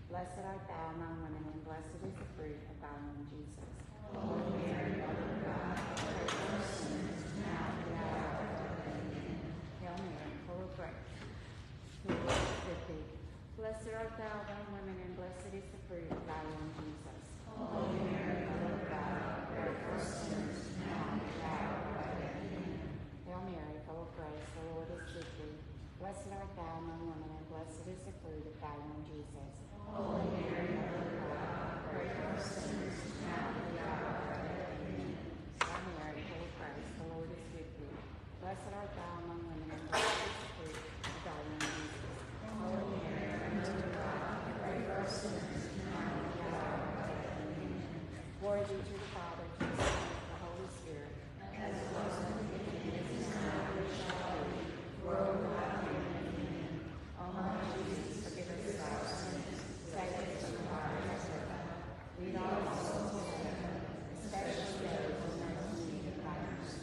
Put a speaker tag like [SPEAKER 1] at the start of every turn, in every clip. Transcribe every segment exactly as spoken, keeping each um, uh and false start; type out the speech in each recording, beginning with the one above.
[SPEAKER 1] Blessed art thou among women, and blessed is the fruit of thy womb, Jesus. Holy Mary, Mother of God, pray for us sinners, now and at the hour of our death. Amen. Hail Mary, full of grace, the Lord is with thee. Blessed art thou among women, and blessed is the fruit of thy womb, Jesus. Holy Mary, Mother of God, pray for us sinners, now and at the hour of our death. Amen. Hail Mary, full of grace, the Lord is with thee. Blessed art thou among women, and blessed is the fruit of thy womb, Jesus. Holy Mary, Mother of God, pray for us sinners, now and at the hour of our death. Amen. Hail Mary, full of grace, the Lord is with thee. Blessed art thou among women, and blessed is the fruit of thy womb, Jesus. Holy Mary, Mother of God, pray for us sinners, now and at the hour of our death. Amen. Glory be to the Father, to the Son, and to the Holy Spirit, as it was in the beginning, is now, and ever shall be, world without end. Amen. O my Jesus, forgive us our sins, save us from the fire of hell. Lead all souls to heaven, especially those who most need of thy mercy.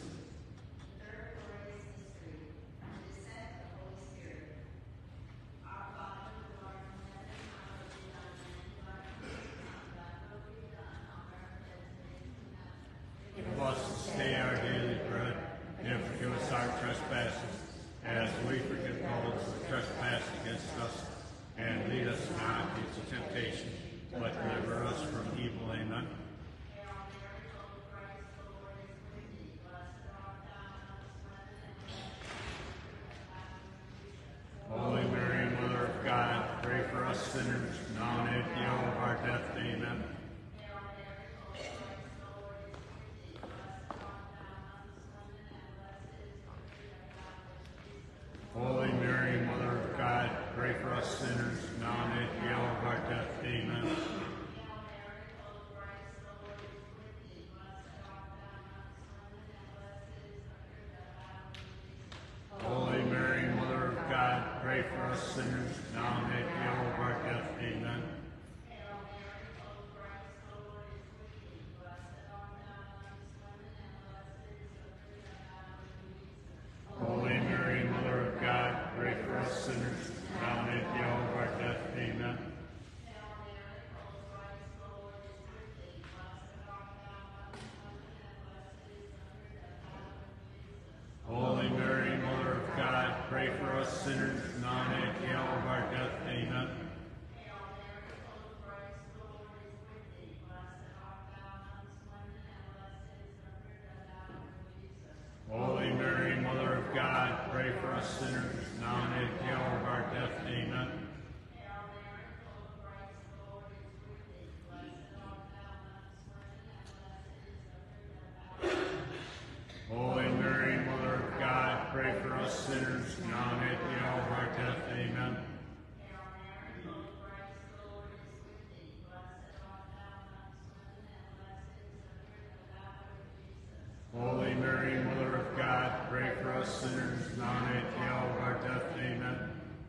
[SPEAKER 2] Give us this day our daily bread, and forgive us our trespasses, as we forgive those who trespass against us. And lead us not into temptation, but deliver us from evil. Amen. Holy Mary, Mother of God, pray for us sinners, now and at the hour of our death. Amen. Holy Mary, Mother of God, pray for us sinners, now and at the hour of our death. Amen. Holy Mary, Mother of God, pray for us sinners, now and at the hour of our death. Amen. Holy Mary, Mother of God, pray for us sinners, now and at the hour of our death. Amen. Holy Mary, Mother of God, pray for us sinners, now and at the hour of our death. Amen. Holy Mary, Mother of God, pray for us sinners, now and at the hour of our death. Amen. Holy Mary, Mother of God, pray for us sinners, now and at the hour of our death. Amen. Holy Mary, Mother of God, pray for us sinners, now and at the hour of our death. Amen.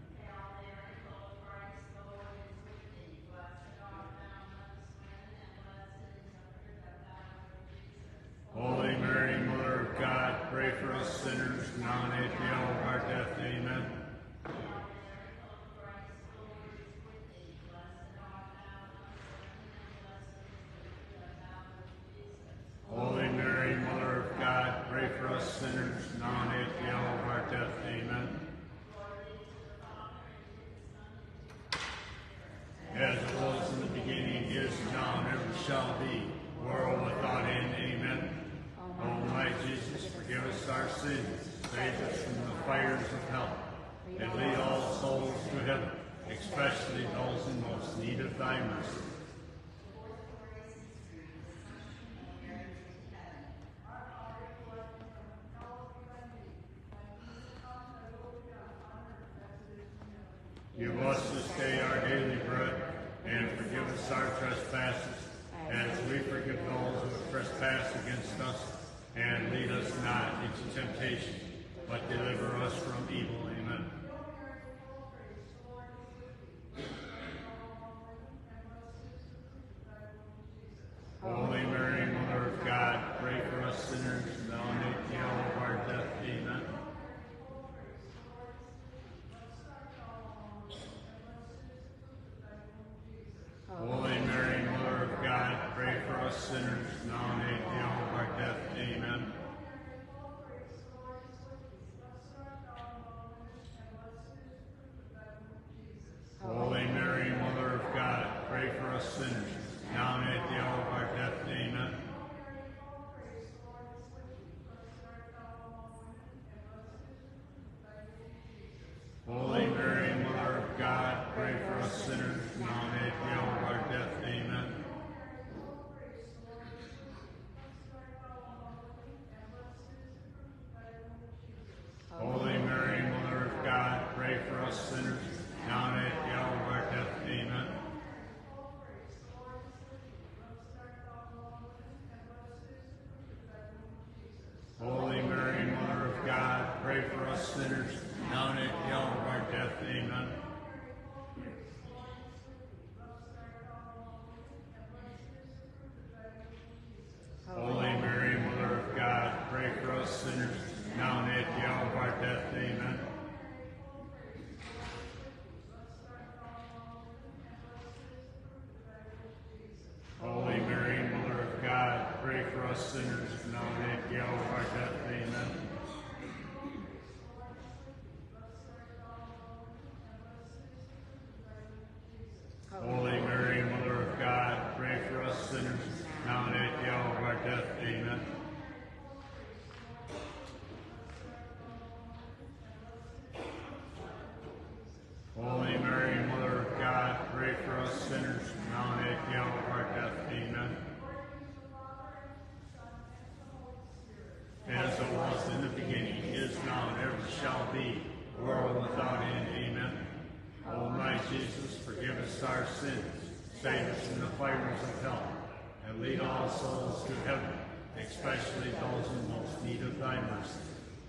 [SPEAKER 2] Holy Mary, Mother of God, pray for us sinners, now and at the hour of our death. Amen. Holy Mary, Mother of God, pray for us sinners, now and at the hour of our death. Amen. As it was in the beginning, is now, and ever shall be, world without end. Amen. O my Jesus, forgive us our sins, save us from the fires of hell, and lead all souls to heaven, especially those in most need of thy mercy. Give us this day our daily bread, and forgive us our trespasses, as we forgive those who trespass against us. And lead us not into temptation, but deliver us from evil. Amen. Holy Mary, Mother of God, pray for us sinners, now and at the hour of our death. Amen. us sinners, now and at the hour of our death. Amen. Holy Mary, Mother of God, pray for us sinners, now and at the hour of our death. Amen. Holy Mary, Mother of God, pray for us sinners, now and at the hour of our death. Amen. Holy Mary, Mother of God, pray for us sinners, now and at the hour of our death. Amen. Holy Mary, Mother of God, pray for us sinners, now and at the hour of our death. Amen. Holy Mary, Mother of God, pray for us sinners, now and at the hour of our death. Amen. As it was in the beginning, is now, and ever shall be, world without end. Amen. O my Jesus, forgive us our sins, save us from the fires of hell, and lead all souls to heaven, especially those in most need of thy mercy.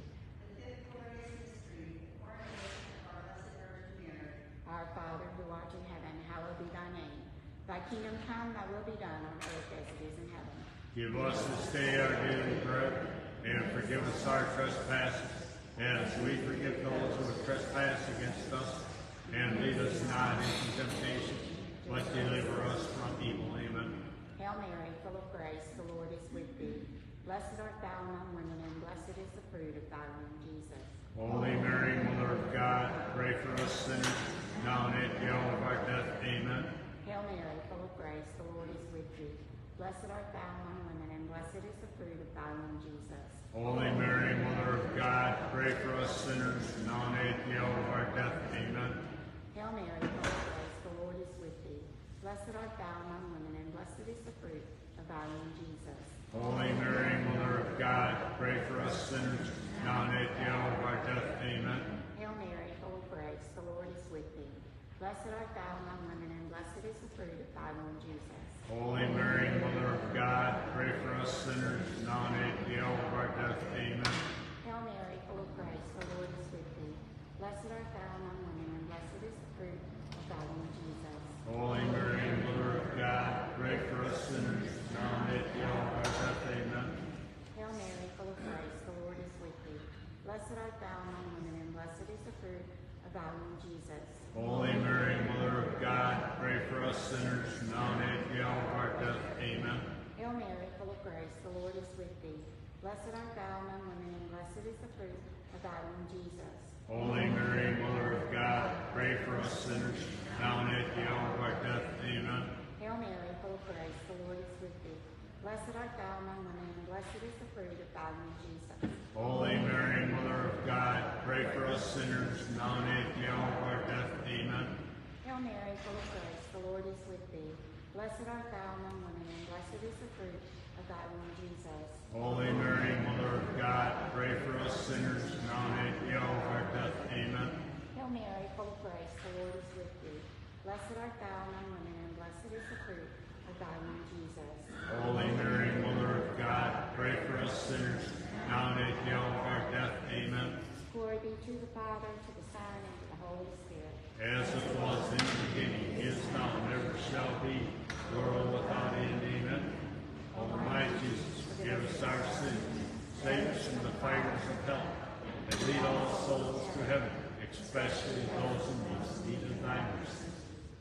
[SPEAKER 1] Our Father, who art in heaven, hallowed be thy name. Thy kingdom come, thy will be done on earth as it is in heaven.
[SPEAKER 2] Give us this day our daily bread, and forgive us our trespasses, as we forgive those who have trespassed against us. And lead us not into temptation, but deliver us from evil. Amen.
[SPEAKER 1] Hail Mary, full of grace, the Lord is with thee. Blessed art thou among women, and blessed is the fruit of thy womb, Jesus.
[SPEAKER 2] Holy Mary, Mother of God, pray for us sinners, now and at the hour of our death. Amen.
[SPEAKER 1] Hail Mary, full of grace, the Lord is with thee. Blessed art thou among women, and blessed is the fruit of thy womb, Jesus.
[SPEAKER 2] Holy Mary, Mother of God, pray for us sinners, now and at the hour of our death. Amen.
[SPEAKER 1] Hail Mary, full of grace, the Lord is with thee. Blessed art thou among women, and blessed is the fruit of thy womb, Jesus.
[SPEAKER 2] Holy Mary, Mother of God, pray for us sinners, now and at the hour of our death. Amen.
[SPEAKER 1] Hail Mary, full of grace, the Lord is with thee. Blessed art thou among women, and blessed is the fruit of thy womb, Jesus.
[SPEAKER 2] Holy Mary, Mother of God, pray for us sinners, now and at the hour of our death. Amen.
[SPEAKER 1] Hail Mary, full of grace, the Lord is with thee. Blessed art thou among women, and blessed is the fruit of thy womb, Jesus.
[SPEAKER 2] Holy Mary, Mother of God, pray for us sinners, now and at the hour of our death. Amen.
[SPEAKER 1] Hail Mary, full of grace, the Lord is with thee. Blessed art thou among women, and blessed is the fruit of thy womb, Jesus.
[SPEAKER 2] Holy Mary, Mother of God, pray for us sinners, now and at the hour of our death. Amen.
[SPEAKER 1] Hail Mary, full of grace, the Lord is with thee. Blessed art thou among women, and blessed is the fruit of thy womb, Jesus.
[SPEAKER 2] Holy Mary, Mother of God, pray for us sinners, now and at the hour of our death. Amen.
[SPEAKER 1] Hail Mary, full of grace, the Lord is with thee. Blessed art thou among women, and blessed is the fruit of thy womb, Jesus.
[SPEAKER 2] Holy Mary, Mother of God, pray for us sinners, now and at the hour of our death. Amen.
[SPEAKER 1] Hail Mary, full of grace, the Lord is with thee. Blessed art thou among women, and blessed is the fruit of thy womb, Jesus.
[SPEAKER 2] Holy Mary, Mother of God, pray for us sinners, now and at the hour of our death. Amen.
[SPEAKER 1] Hail Mary, full of grace, the Lord is with thee. Blessed art thou among women, and blessed is the fruit of thy womb, Jesus.
[SPEAKER 2] Holy Mary, Mother of God, pray for us sinners, now and at the hour of our death. Amen.
[SPEAKER 1] Glory be to the Father, to the Son, and to the Holy Spirit.
[SPEAKER 2] As it was in the beginning, is now, and ever shall be, world without end. Amen. O my Jesus, forgive us our sins, save us from the fires of hell, and lead all souls to heaven, especially those in most need of thy mercy.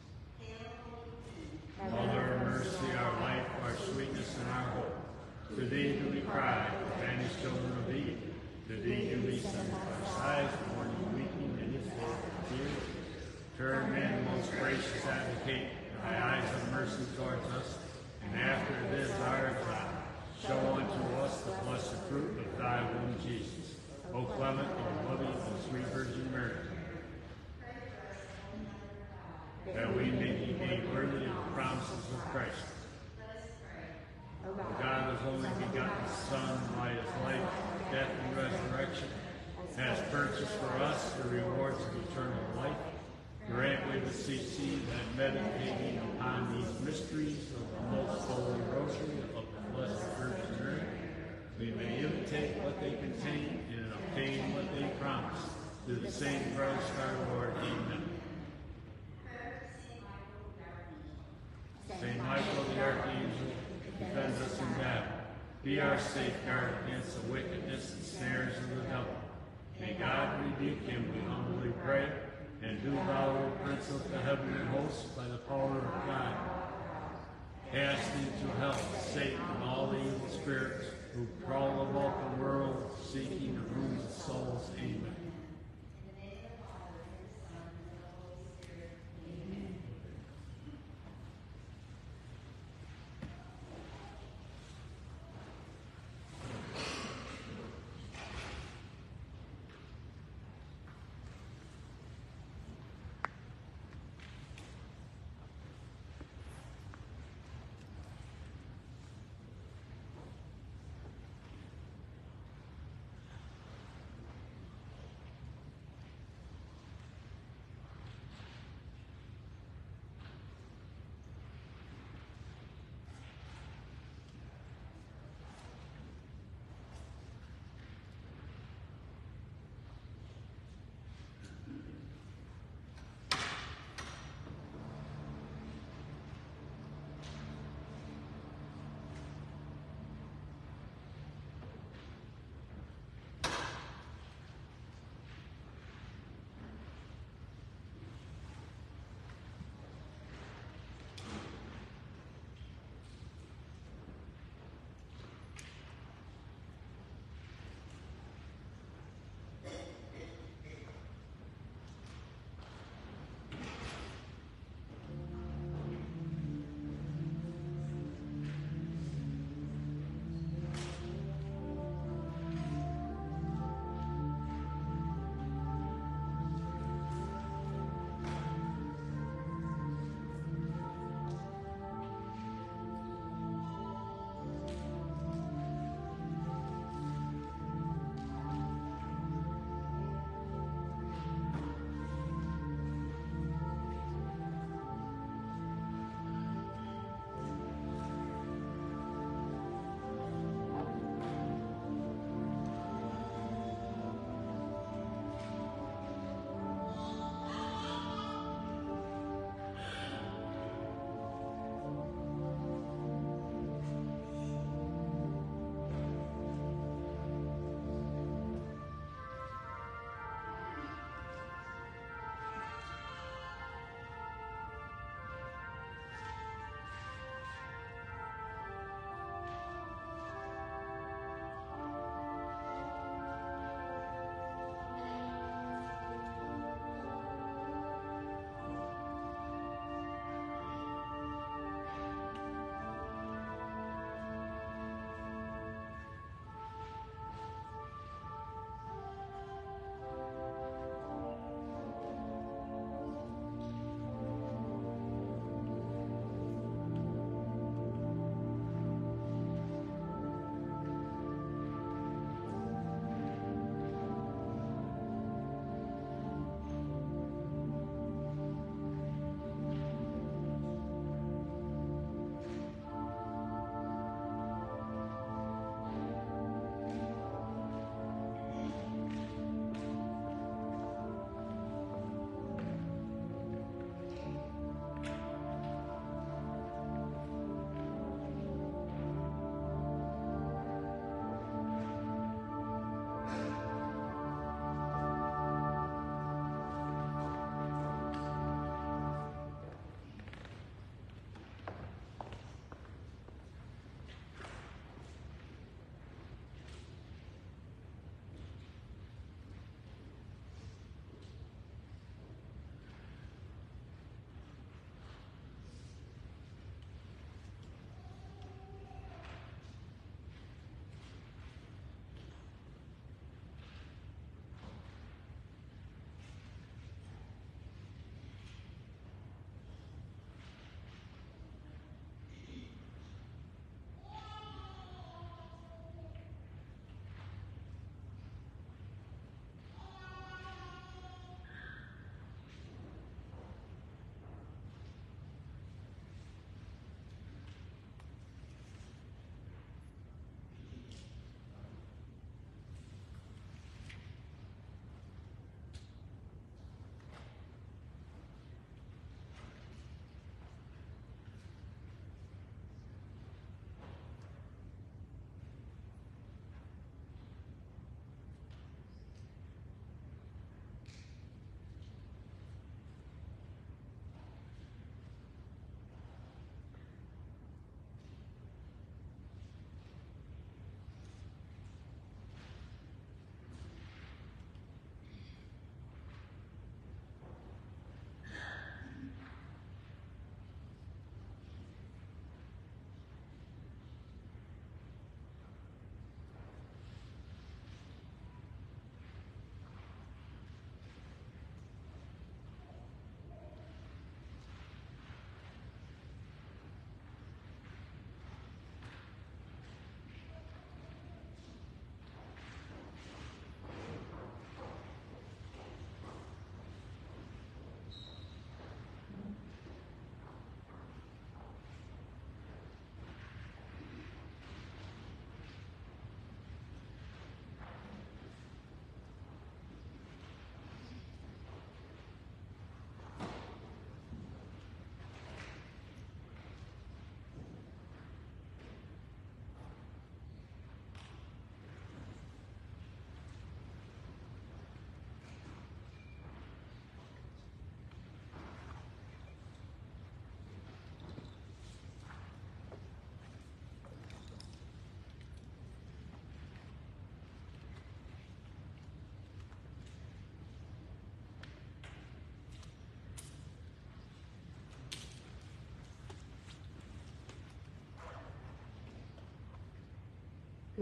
[SPEAKER 2] Mother of mercy, our life, our sweetness, and our hope. To thee do we cry, banished children of Eve. To thee do we send our sighs, mourning, weeping, in this day of tears. Turn then, most gracious advocate, thy eyes of mercy towards us, and after this our exile, show unto us the blessed fruit of thy womb, Jesus. O clement and loving and sweet Virgin Mary, that we may be made worthy of the promises of Christ. O God, whose only begotten Son, by his life, death, and resurrection, has purchased for us the rewards of eternal life. Grant, we beseech thee, that meditating upon these mysteries of the most holy rosary of the Blessed Virgin Mary, we may imitate what they contain and obtain what they promise. Through the same Christ our Lord. Amen. Saint Michael the Archangel, defend us in battle. Be our safeguard against the wickedness and snares of the devil. May God rebuke him, we humbly pray. And do thou, O Prince of the heavenly hosts, by the power of God, cast into hell Satan and all the evil spirits who prowl about the world, seeking the ruin of souls. Amen.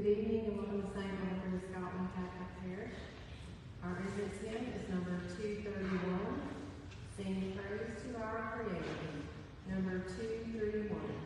[SPEAKER 3] Good evening and welcome to Saint Andrew's Scotland Catholic Parish. Our entrance hymn is number two thirty-one, Sing Praise to Our Creator, number two thirty-one.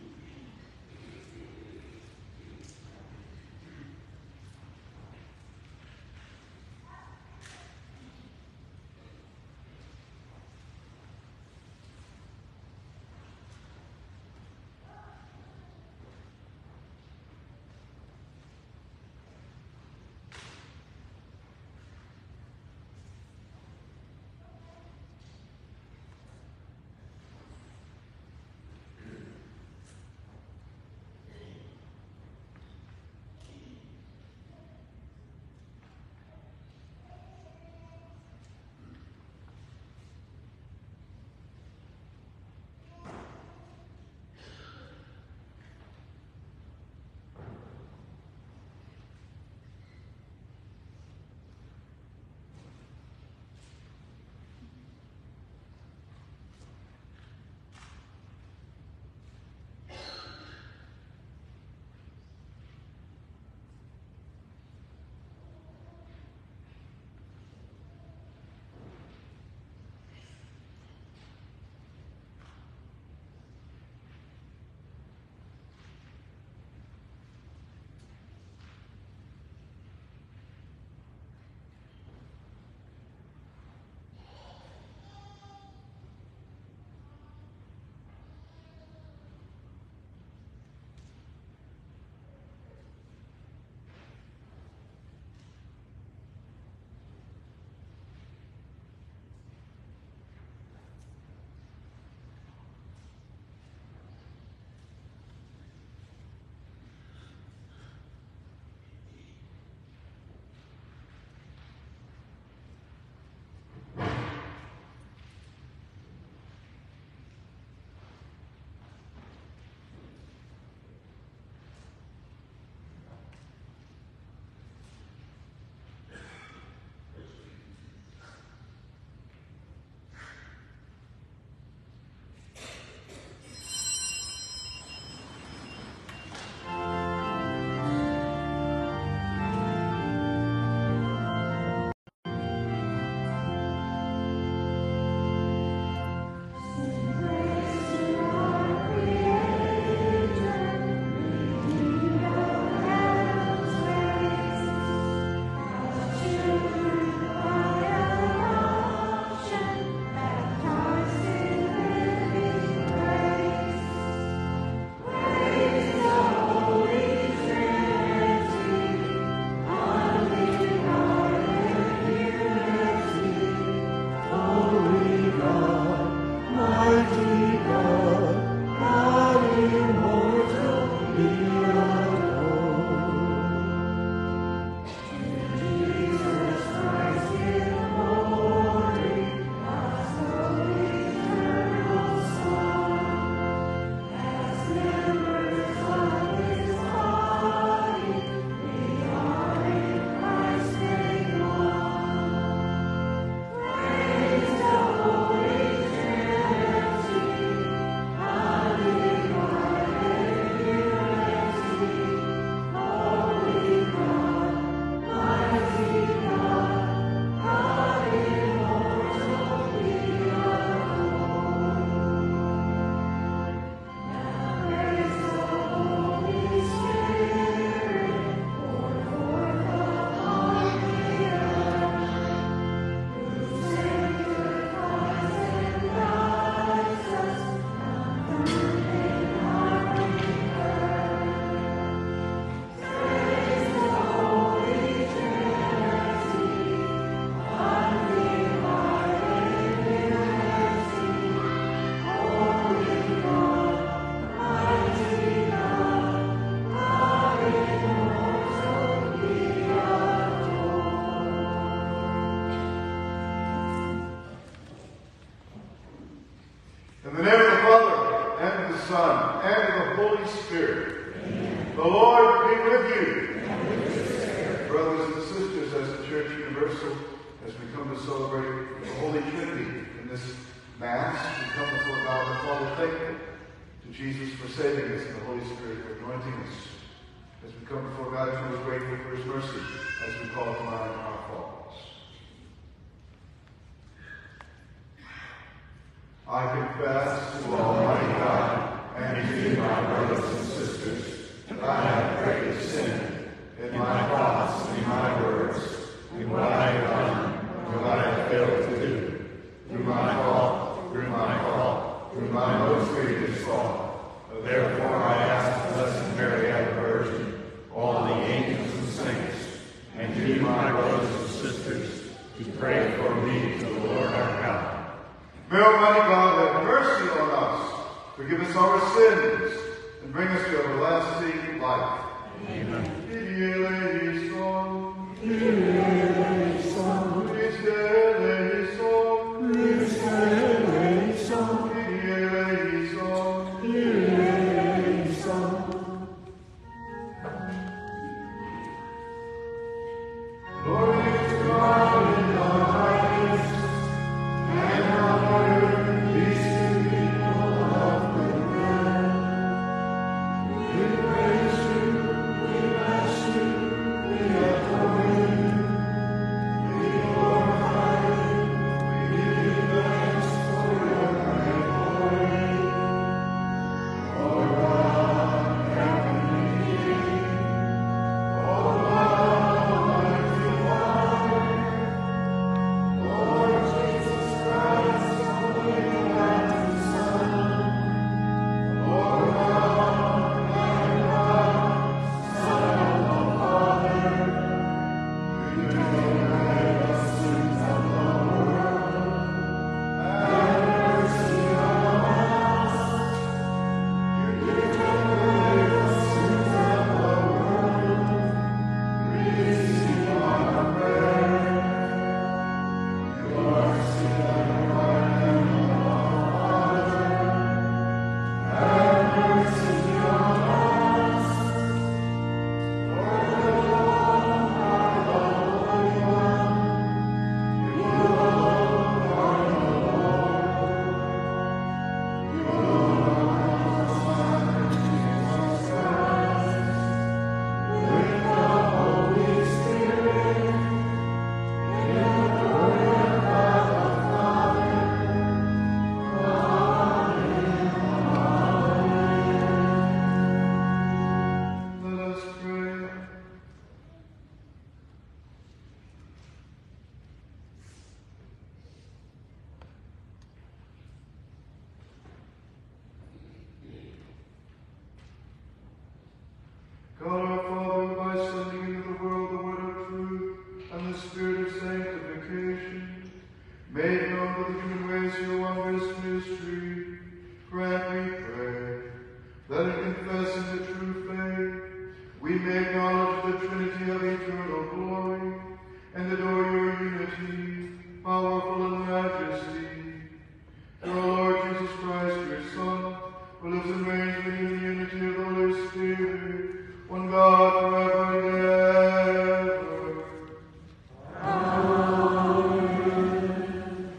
[SPEAKER 4] Son, and of the Holy Spirit. Amen. The Lord be with you.
[SPEAKER 1] And with your spirit.
[SPEAKER 4] Brothers and sisters, as the Church Universal, as we come to celebrate the Holy Trinity in this Mass, we come before God the Father thankful to Jesus for saving us and the Holy Spirit for anointing us. As we come before God his mercy as we call to mind our faults. I confess to Almighty God and to you, my brothers and sisters, that I have greatly sinned in my thoughts and in my words, in what I have done and what I have failed to do, through my fault, through my fault, through my most grievous fault. Therefore I ask the Blessed Mary, ever Virgin, all the angels and saints, and you, my brothers and sisters, to pray for me to the Lord our God. May Almighty God have mercy on us, forgive us our sins, and bring us to everlasting life. Amen. Kyrie eleison. Kyrie eleison. Christe eleison. Christe eleison. Kyrie eleison. Kyrie eleison. Glory to God in the highest, and on earth peace to people of good will. We praise you, we bless you, we adore you, we glorify you, we give you thanks for your great glory. O God, heavenly King, O God, Almighty Father, Lord Jesus Christ, only begotten Son, O God, my God, Son of the Father, you take away the sins of the world. Have mercy on us. You take away the sins of the world. Receive our prayer. You are seated at the right hand of the Father. Have mercy on us. For you alone are the Holy One. You alone are the Lord. You alone are the Son of Jesus Christ, with the Holy Spirit, in the glory of God the Father. Amen. Amen. Let us pray. God our Father, by sending into the world the word of truth and the spirit of sanctification, made known to the human race your wondrous mystery, grant, we pray, that in confessing the true faith, we may acknowledge the Trinity of eternal glory, and adore your unity, powerful in majesty. Through our Lord Jesus Christ, your Son, who lives and reigns with you in the unity of the Holy Spirit, one God forever and ever. Amen.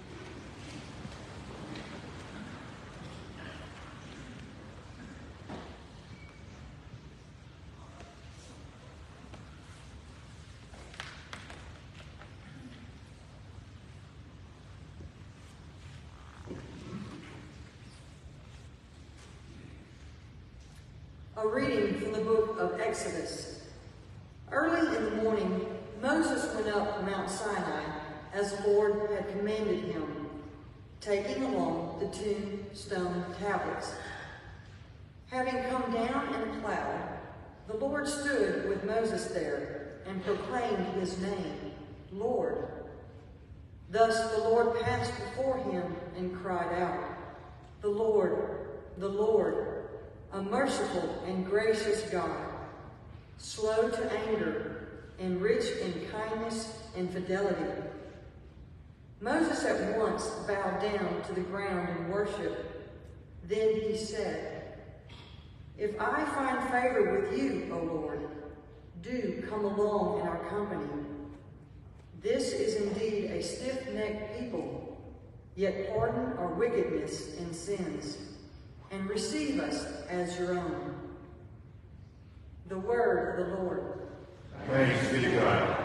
[SPEAKER 5] A reading from the book of Exodus. Early in the morning, Moses went up Mount Sinai as the Lord had commanded him, taking along the two stone tablets. Having come down in a cloud, the Lord stood with Moses there and proclaimed his name, Lord. Thus the Lord passed before him and cried out, The Lord, the Lord, a merciful and gracious God, slow to anger and rich in kindness and fidelity. Moses at once bowed down to the ground in worship. Then he said, If I find favor with you, O Lord, do come along in our company. This is indeed a stiff-necked people, yet pardon our wickedness and sins, and receive us as your own. The word of the Lord.
[SPEAKER 4] Thanks be to God.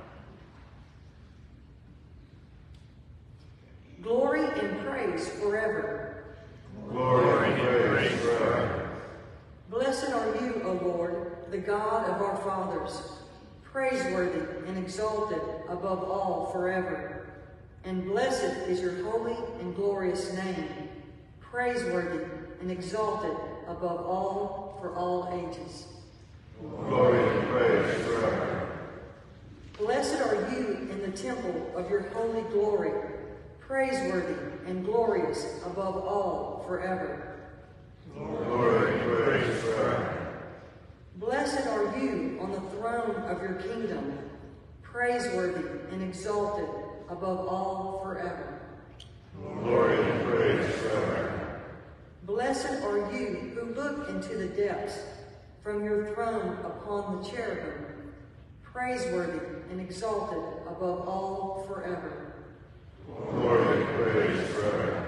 [SPEAKER 5] Glory and praise forever.
[SPEAKER 4] Glory and praise forever.
[SPEAKER 5] Blessed are you, O Lord, the God of our fathers, praiseworthy and exalted above all forever. And blessed is your holy and glorious name, praiseworthy and exalted above all for all ages.
[SPEAKER 4] Glory and praise forever.
[SPEAKER 5] Blessed are you in the temple of your holy glory, praiseworthy and glorious above all forever.
[SPEAKER 4] Glory and praise forever.
[SPEAKER 5] Blessed are you on the throne of your kingdom, praiseworthy and exalted above all forever.
[SPEAKER 4] Glory and praise forever.
[SPEAKER 5] Blessed are you who look into the depths from your throne upon the cherubim, praiseworthy and exalted above all forever.
[SPEAKER 4] Glory and praise forever.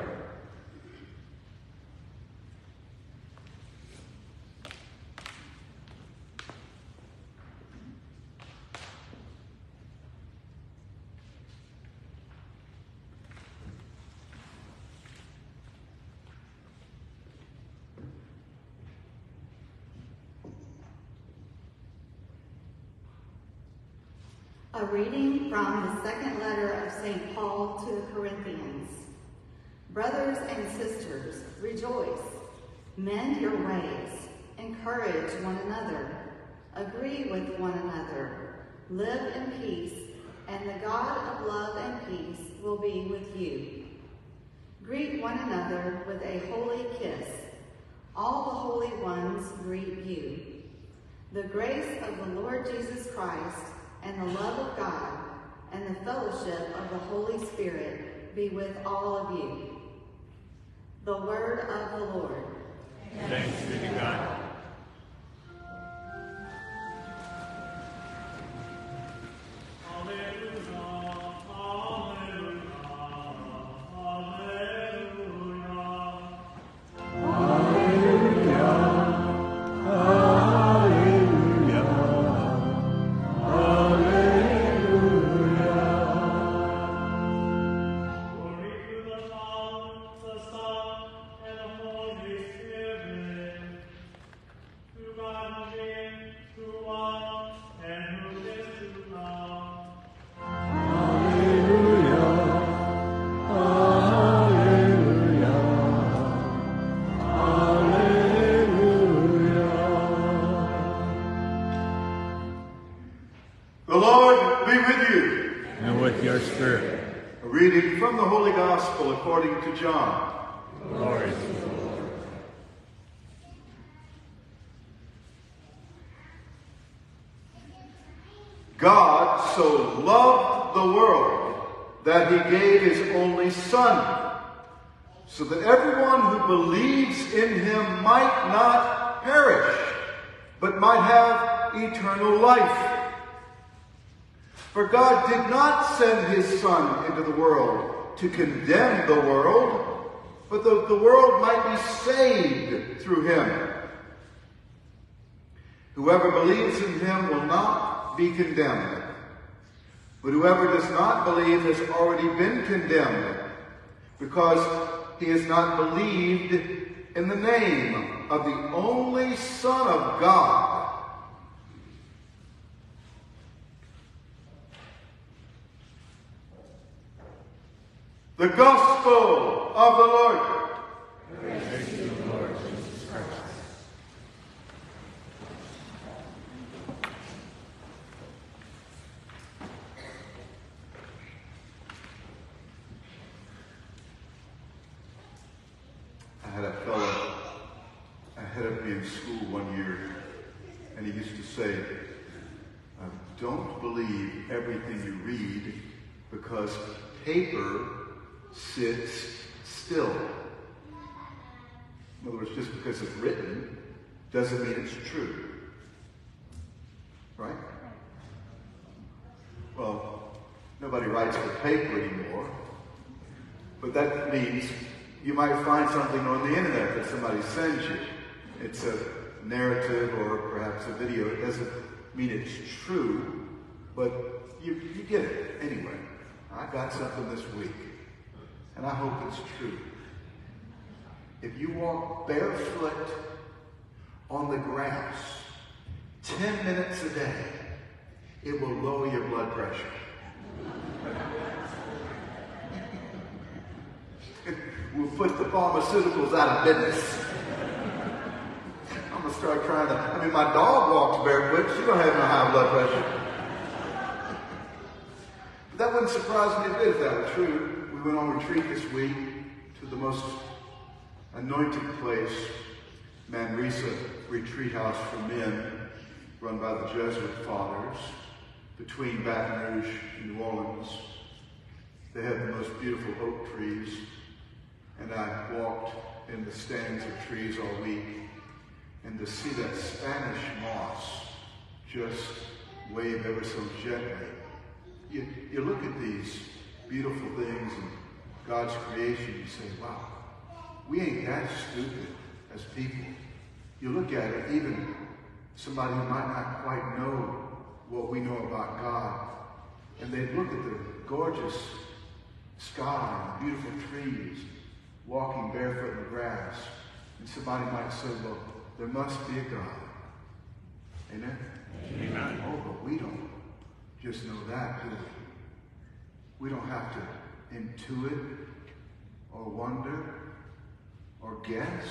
[SPEAKER 1] A reading from the second letter of Saint Paul to the Corinthians. Brothers and sisters, rejoice, mend your ways, encourage one another, agree with one another, live in peace, and the God of love and peace will be with you. Greet one another with a holy kiss. All the holy ones greet you. The grace of the Lord Jesus Christ and the love of God and the fellowship of the Holy Spirit be with all of you. The word of the Lord.
[SPEAKER 2] Thanks be to God.
[SPEAKER 4] The Lord be with you.
[SPEAKER 2] And with your spirit.
[SPEAKER 4] A reading from the Holy Gospel according to John.
[SPEAKER 2] Glory to the Lord.
[SPEAKER 4] God so loved the world that he gave his only Son, so that everyone who believes in him might not perish, but might have eternal life. For God did not send his Son into the world to condemn the world, but that the world might be saved through him. Whoever believes in him will not be condemned, but whoever does not believe has already been condemned, because he has not believed in the name of the only Son of God. The Gospel of the Lord.
[SPEAKER 2] Praise to the Lord Jesus Christ.
[SPEAKER 4] I had a fellow ahead of me in school one year, and he used to say, uh, don't believe everything you read, because paper sits still. In other words, just because it's written doesn't mean it's true. Right? Well, nobody writes for paper anymore, but that means you might find something on the internet that somebody sends you. It's a narrative or perhaps a video. It doesn't mean it's true, but you, you get it anyway. I got something this week, and I hope it's true. If you walk barefoot on the grass ten minutes a day, it will lower your blood pressure. We'll put the pharmaceuticals out of business. I'm going to start trying to, I mean, my dog walks barefoot. She don't have no high blood pressure. But that wouldn't surprise me a bit if that were true. We went on retreat this week to the most anointed place, Manresa Retreat House for Men, run by the Jesuit fathers, between Baton Rouge and New Orleans. They have the most beautiful oak trees, and I walked in the stands of trees all week, and to see that Spanish moss just wave ever so gently. You, you look at these beautiful things in God's creation, you say, wow, we ain't that stupid as people. You look at it, even somebody who might not quite know what we know about God, and they look at the gorgeous sky and beautiful trees, walking barefoot in the grass, and somebody might say, well, there must be a God. Amen? Amen. Oh, but we don't just know that, do we? We don't have to intuit or wonder or guess.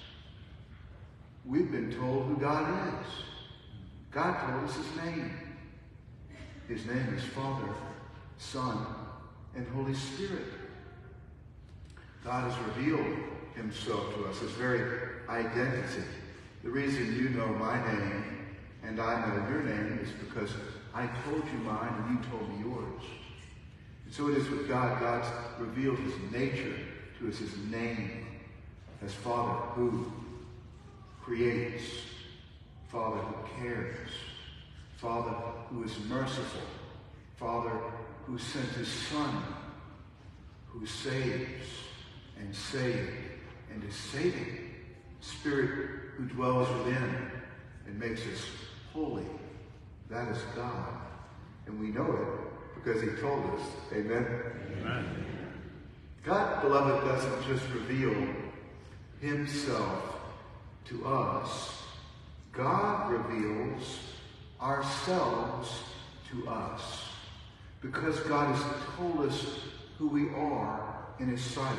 [SPEAKER 4] We've been told who God is. God told us his name. His name is Father, Son, and Holy Spirit. God has revealed himself to us, his very identity. The reason you know my name and I know your name is because I told you mine and you told me yours. And so it is with God. God's revealed his nature to us, his name, as Father who creates, Father who cares, Father who is merciful, Father who sent his Son, who saves and saved and is saving, Spirit who dwells within and makes us holy. That is God. And we know it because he told us. Amen? Amen. God, beloved, doesn't just reveal himself to us. God reveals ourselves to us because God has told us who we are in his sight.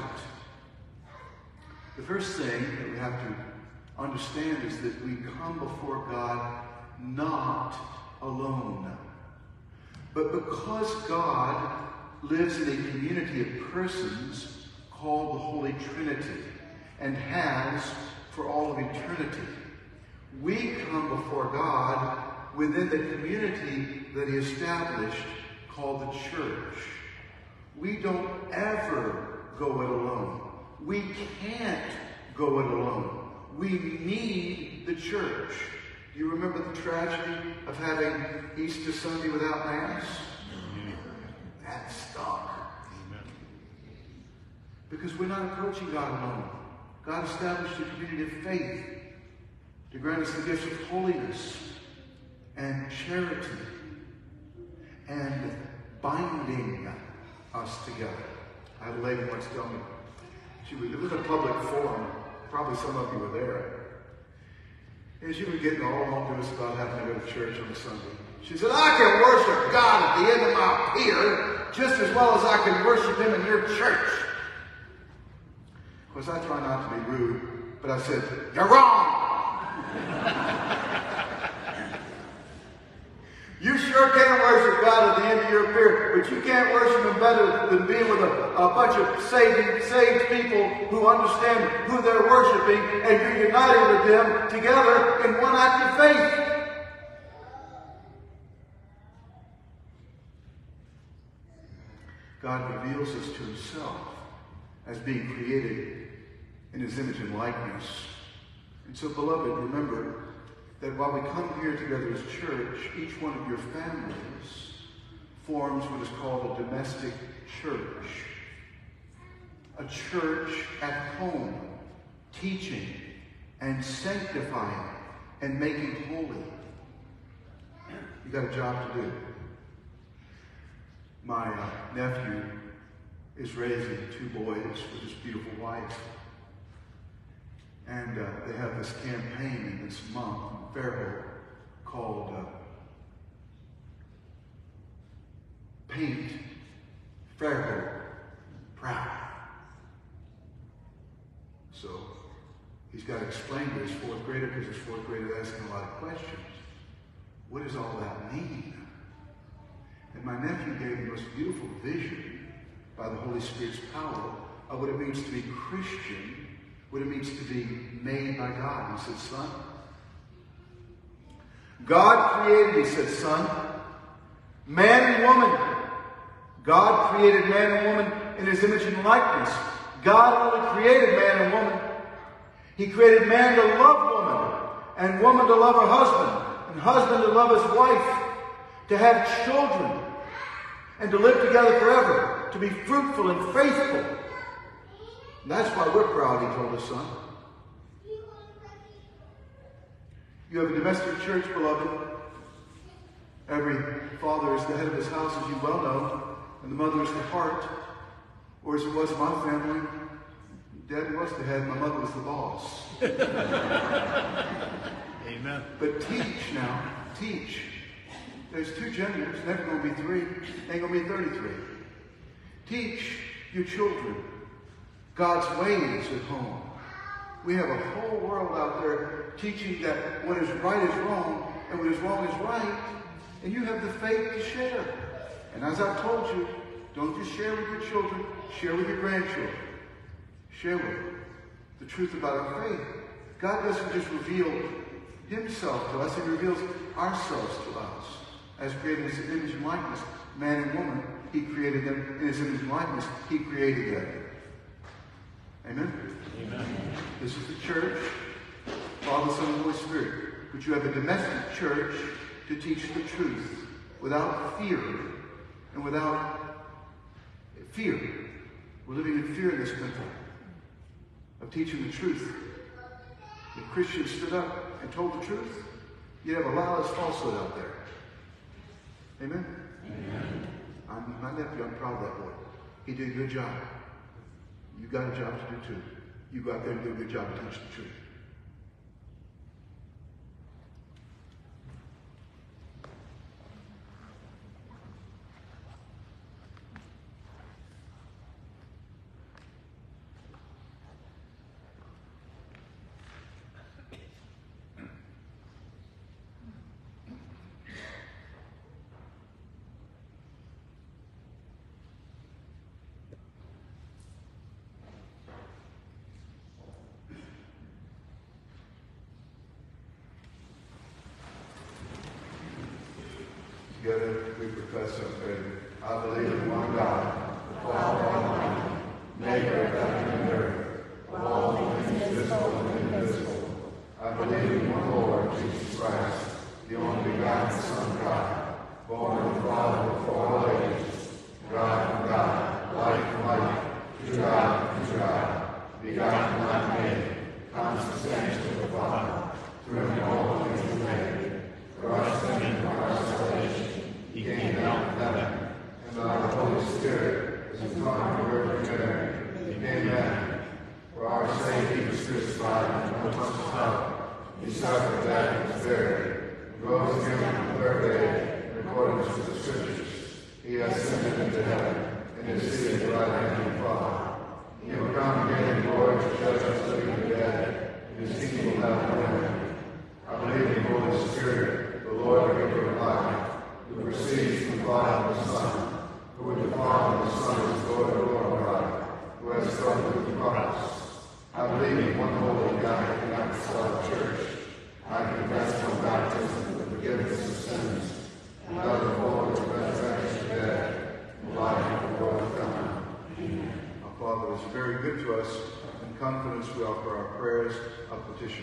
[SPEAKER 4] The first thing that we have to understand is that we come before God not alone, but because God lives in a community of persons called the Holy Trinity and has for all of eternity. We come before God within the community that he established called the church. We don't ever go it alone. We can't go it alone. We need the church. Do you remember the tragedy of having Easter Sunday without Mass? That stunk. Because we're not approaching God alone. God established a community of faith to grant us the gifts of holiness and charity and binding us together. I had a lady once tell me, she was, it was a public forum, probably some of you were there, and she was getting all on to us about having to go to church on a Sunday. She said, I can worship God at the end of my pier just as well as I can worship him in your church. Of course, I try not to be rude, but I said, you're wrong. You sure can worship God at the end of your pier, but you can't worship him better than being with a, a bunch of saved, saved people who understand who they're worshiping, and you're united with them together in one act of faith. God reveals us to himself as being created in his image and likeness. And so, beloved, remember that while we come here together as church, each one of your families forms what is called a domestic church. A church at home, teaching and sanctifying and making holy. You got a job to do. My uh, nephew is raising two boys with his beautiful wife. And uh, they have this campaign in this month in Fairhope called uh, Paint Fairhope Proud. So he's got to explain to his fourth grader, because his fourth grader is asking a lot of questions. What does all that mean? And my nephew gave the most beautiful vision by the Holy Spirit's power of what it means to be Christian, what it means to be made by God. He said, son, God created, he said, son, man and woman. God created man and woman in his image and likeness. God only created man and woman. He created man to love woman, and woman to love her husband, and husband to love his wife, to have children, and to live together forever, to be fruitful and faithful. And that's why we're proud, he told his son. You have a domestic church, beloved. Every father is the head of his house, as you well know, and the mother is the heart. Or as it was in my family, Dad was the head, my mother was the boss.
[SPEAKER 2] Amen.
[SPEAKER 4] But teach now, teach. There's two genders, never going to be three, ain't going to be thirty-three. Teach your children God's ways at home. We have a whole world out there teaching that what is right is wrong, and what is wrong is right, and you have the faith to share. And as I've told you, don't just share with your children, share with your grandchildren. Share with them the truth about our faith. God doesn't just reveal himself to us, he reveals ourselves to us. As created in his image and likeness, man and woman, he created them in his image and likeness. He created them. Amen? Amen. This is the church, Father, Son, and Holy Spirit. But you have a domestic church to teach the truth without fear and without fear. We're living in fear in this country of teaching the truth. If Christians stood up and told the truth, you'd have a lot less falsehood out there. Amen? Amen. I'm, my nephew, I'm proud of that boy. He did a good job. You got a job to do too. You go out there and do a good job and teach the truth. Together we profess our faith. I believe in one God, the Father Almighty, maker of heaven and earth, of all things visible and invisible. I believe in one Lord, Jesus Christ, the only begotten Son of God, born of the Father before all ages, God from God, light from light, true God from true God, begotten not made, consubstantial with the Father, through whom all things were made. For our sin and for our salvation, he came down from heaven, and by the Holy Spirit, as the Father of Virgin Mary, became man. For our sake he was crucified and no punch power. He suffered, died, and was buried, and rose again on the third day, in accordance with the Scriptures. He ascended into heaven, and is seated at the right hand of the Father. He will come again in glory to judge us living and dead, and his kingdom will have no end. I believe in the Holy Spirit, the Lord, the giver of life, who proceeds from the Father and the Son, who with the Father and the Son is Lord of Lord God, who has spoken with the prophets. I believe in one holy God, the apostolic church. I confess my baptism for the forgiveness of sins, and I look forward to the resurrection of the dead, and life of the world to come. Amen. Our Father is very good to us. In confidence we offer our prayers of petition.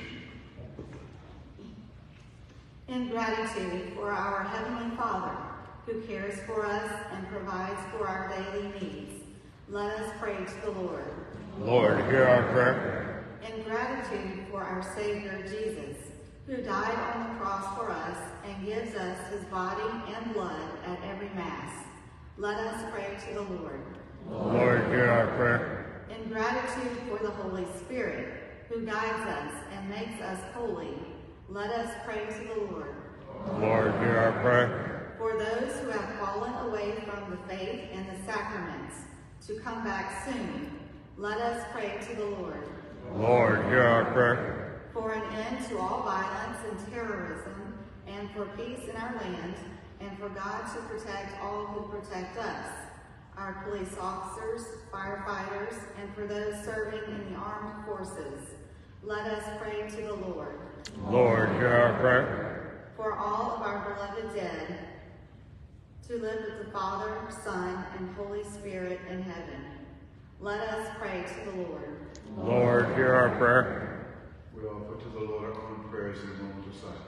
[SPEAKER 1] In gratitude for our Heavenly Father, who cares for us and provides for our daily needs, let us pray to the Lord.
[SPEAKER 2] Lord, hear our prayer.
[SPEAKER 1] In gratitude for our Savior Jesus, who died on the cross for us and gives us his body and blood at every Mass. Let us pray to the Lord.
[SPEAKER 2] Lord, hear our prayer.
[SPEAKER 1] In gratitude for the Holy Spirit, who guides us and makes us holy, let us pray to the Lord.
[SPEAKER 2] Lord, hear our prayer.
[SPEAKER 1] For those who have fallen away from the faith and the sacraments, to come back soon, let us pray to the Lord.
[SPEAKER 2] Lord, hear our prayer.
[SPEAKER 1] For an end to all violence and terrorism, and for peace in our land, and for God to protect all who protect us, our police officers, firefighters, and for those serving in the armed forces, let us pray to the Lord.
[SPEAKER 2] Lord, hear our prayer.
[SPEAKER 1] For all of our beloved dead, to live with the Father, Son, and Holy Spirit in heaven, let us pray to the Lord.
[SPEAKER 2] Lord, hear our prayer.
[SPEAKER 4] We offer to the Lord our own prayers in a moment of silence.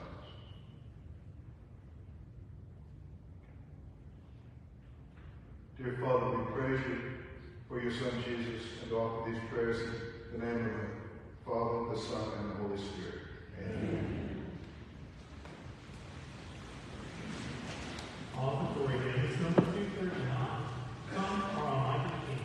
[SPEAKER 4] Dear Father, we praise you for your Son Jesus and offer these prayers in the name of the Father, the Son, and the Holy Spirit. Amen.
[SPEAKER 6] Offertory hymns number two thirty-nine. Come, our Almighty King.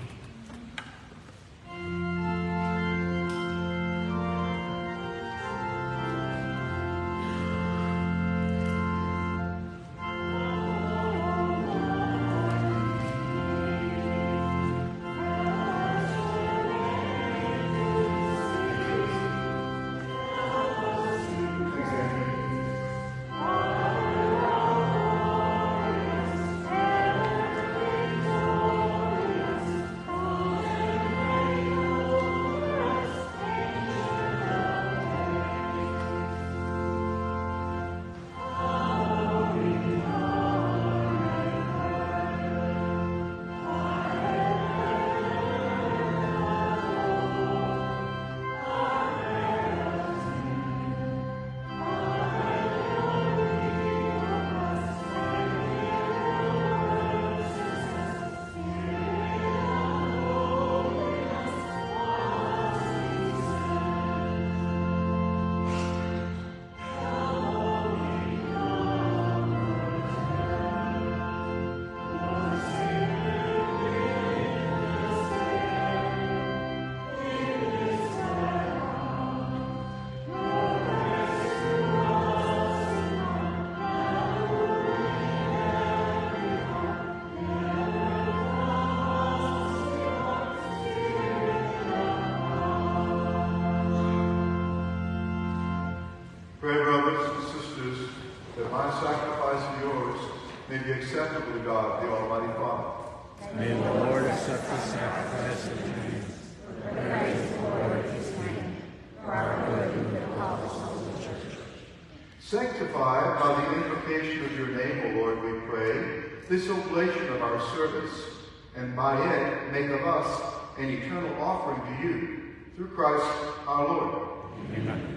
[SPEAKER 4] Pray, brothers and sisters, that my sacrifice and yours may be acceptable to God, the Almighty Father.
[SPEAKER 2] May the Lord accept the sacrifice of your hands.
[SPEAKER 1] Praise the Lord, his name, for our good and the cause of the Church.
[SPEAKER 4] Sanctify by the invocation of your name, O Lord, we pray, this oblation of our service, and by it make of us an eternal offering to you, through Christ our Lord.
[SPEAKER 2] Amen.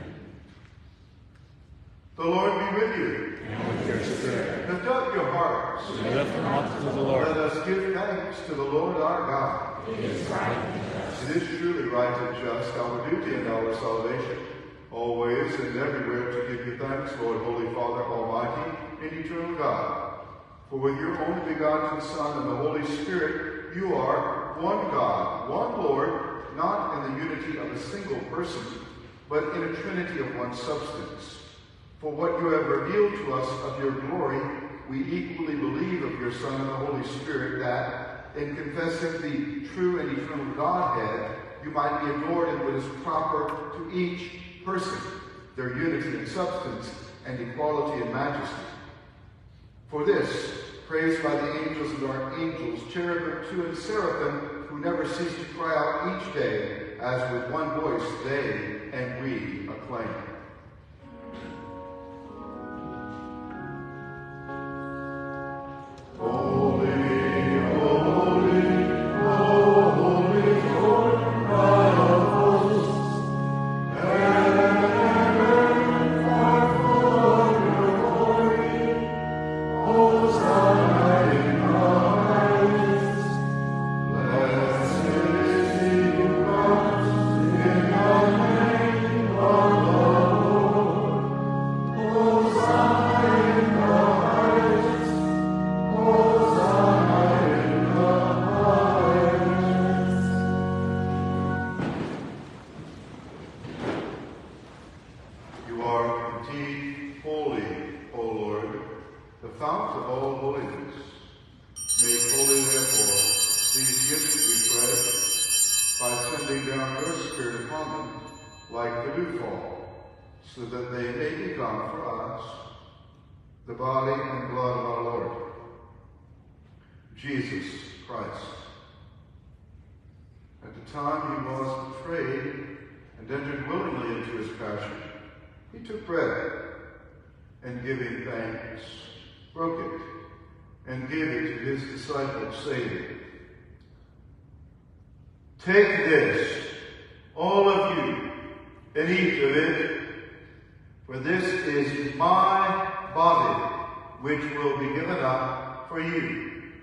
[SPEAKER 4] The Lord be with you.
[SPEAKER 2] And with your spirit.
[SPEAKER 4] Lift up your hearts.
[SPEAKER 2] We lift them up to the Lord.
[SPEAKER 4] Let us give thanks to the Lord our God.
[SPEAKER 1] It is right and just.
[SPEAKER 4] It is truly right and just, our duty and our salvation, always and everywhere to give you thanks, Lord, Holy Father, Almighty and eternal God. For with your only begotten Son and the Holy Spirit, you are one God, one Lord, not in the unity of a single person, but in a trinity of one substance. For what you have revealed to us of your glory, we equally believe of your Son and the Holy Spirit, that, in confessing the true and eternal Godhead, you might be adored in what is proper to each person, their unity in substance and equality in majesty. For this, praised by the angels and archangels, cherubim too and seraphim, who never cease to cry out each day, as with one voice they and we acclaim. Lord. by sending down your Spirit upon them like the dewfall, so that they may become for us the body and blood of our Lord, Jesus Christ. At the time he was betrayed and entered willingly into his passion, he took bread, and giving thanks, broke it, and gave it to his disciples, saying, "Take this, all of you, and eat of it, for this is my body, which will be given up for you."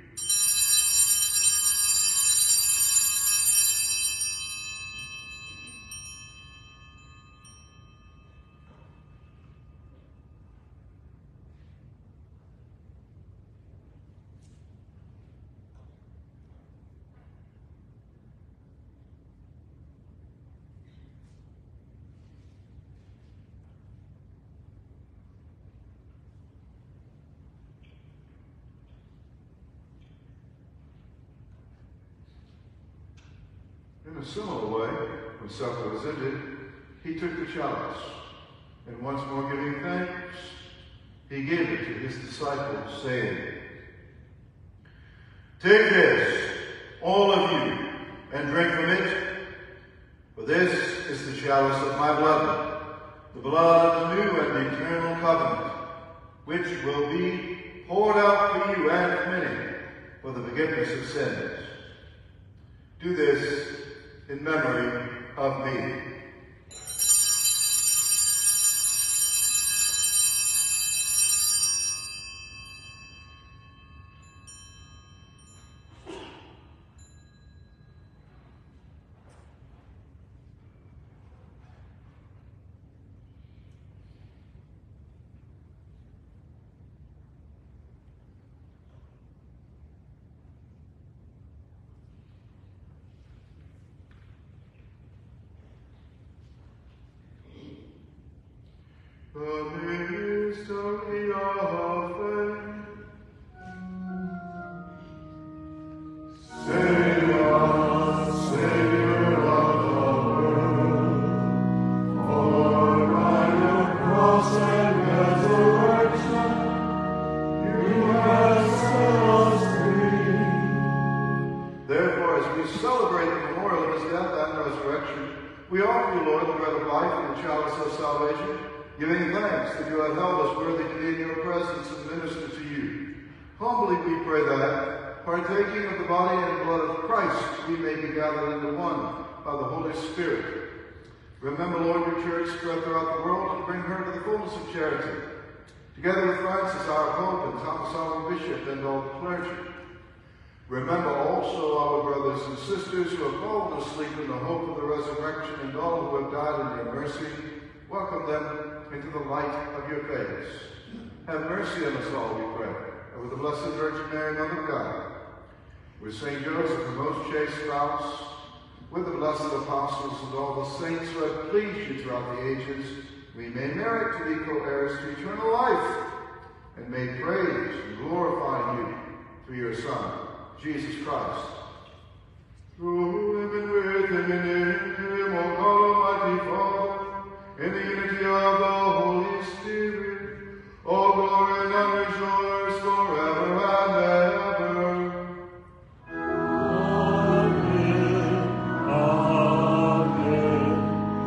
[SPEAKER 4] In a similar way, when supper was ended, he took the chalice, and once more giving thanks, he gave it to his disciples, saying, "Take this, all of you, and drink from it, for this is the chalice of my blood, the blood of the new and eternal covenant, which will be poured out for you and for many for the forgiveness of sins. Do this in memory of me." The mystery of faith. Save us, Savior of the world, for by your cross and resurrection, you have set us free. Therefore, as we celebrate the memorial of his death and resurrection, we offer you, Lord, the bread of life and the chalice of salvation, giving thanks that you have held us worthy to be in your presence and minister to you. Humbly we pray that, partaking of the body and blood of Christ, we may be gathered into one by the Holy Spirit. Remember, Lord, your church spread throughout the world and bring her to the fullness of charity, together with Francis, our Pope, and Thomas, our Bishop, and all the clergy. Remember also our brothers and sisters who have fallen asleep in the hope of the resurrection, and all who have died in your mercy. Welcome them into the light of your face. Have mercy on us all, we pray, and with the Blessed Virgin Mary, Mother of God, with Saint Joseph, the most chaste spouse, with the blessed apostles and all the saints who have pleased you throughout the ages, we may merit to be co-heirs to eternal life, and may praise and glorify you through your Son, Jesus Christ. Through him and with him and in him, O God, Almighty Father, in the unity of the Holy Spirit, all glory and honor is yours forever and ever. Amen. Amen.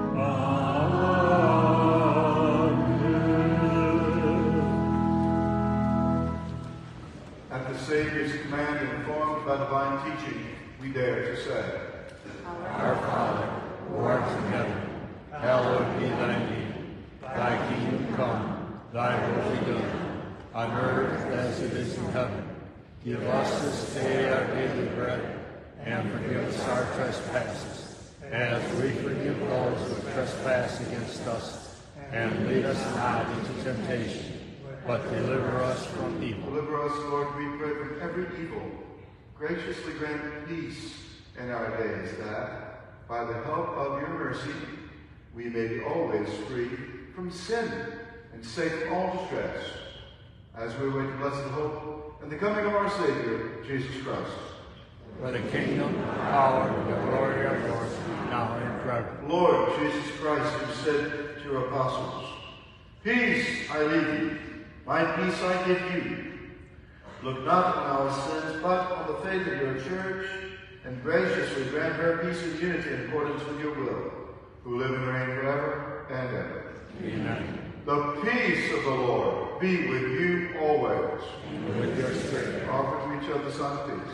[SPEAKER 4] Amen. At the Savior's command, informed by divine teaching, we dare to say,
[SPEAKER 2] Our Father, who art in heaven, hallowed be thy name. Thy kingdom come, thy will be done, on earth as it is in heaven. Give us this day our daily bread, and forgive us our trespasses, as we forgive those who trespass against us. And lead us not into temptation, but deliver us from evil.
[SPEAKER 4] Deliver us, Lord, we pray, from every evil. Graciously grant peace in our days, that, by the help of your mercy, we may be always free from sin and safe from all distress, as we await the blessed hope and the coming of our Savior, Jesus Christ.
[SPEAKER 2] for the kingdom, power, and the glory are yours, now and forever.
[SPEAKER 4] Lord Jesus Christ, who said to your apostles, peace I leave you, my peace I give you. Look not on our sins, but on the faith of your church, and graciously grant her peace and unity in accordance with your will, who live and reign forever and ever.
[SPEAKER 2] Amen.
[SPEAKER 4] The peace of the Lord be with you always.
[SPEAKER 2] And with your spirit.
[SPEAKER 4] Offer to each other some peace.